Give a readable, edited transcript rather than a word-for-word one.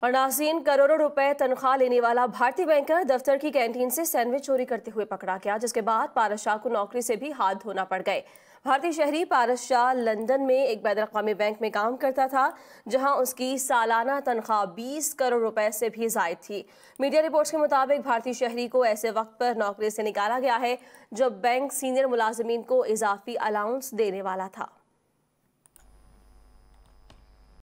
और नाज़रीन, करोड़ों रुपए तनख्वाह लेने वाला भारतीय बैंकर दफ्तर की कैंटीन से सैंडविच चोरी करते हुए पकड़ा गया, जिसके बाद पारस शाह को नौकरी से भी हाथ धोना पड़ गए। भारतीय शहरी पारस शाह लंदन में एक बैनुल-अक़वामी बैंक में काम करता था, जहां उसकी सालाना तनख्वाह 20 करोड़ रुपए से भी ज़ायद थी। मीडिया रिपोर्ट्स के मुताबिक भारतीय शहरी को ऐसे वक्त पर नौकरी से निकाला गया है जब बैंक सीनियर मुलाजिमीन को इजाफी अलाउंस देने वाला था।